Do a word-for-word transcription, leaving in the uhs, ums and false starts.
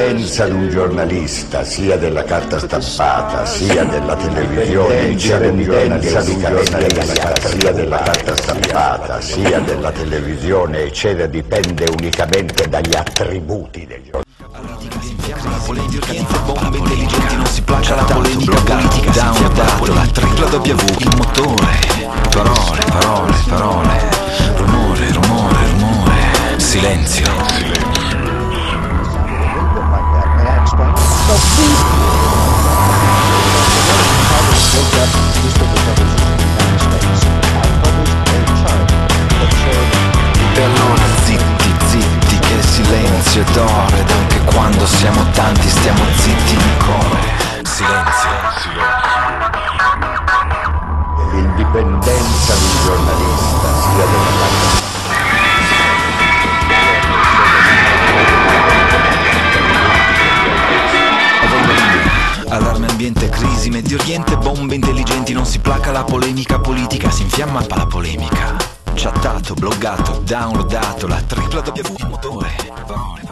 L'indipendenza di un giornalista, sia della carta stampata, sia della televisione, sia del giornalista sia della carta stampata, sia della televisione, eccetera, dipende unicamente dagli attributi del giornalista. La politica, niente bombe intelligenti, non si placa la polemica politica, downloadato la tripla W, il motore, parole, parole, parole, rumore, rumore, rumore, silenzio, silenzio. E allora zitti, zitti, che silenzio ed ore, ed anche quando siamo tanti stiamo zitti in cuore. Silenzio, silenzio. L'indipendenza di un giornalista, sia della carta Allarme ambiente, crisi, Medio Oriente, bombe intelligenti, non si placa la polemica politica, si infiamma la polemica. Chattato, bloggato, downloadato, la tripla W, il motore, parole.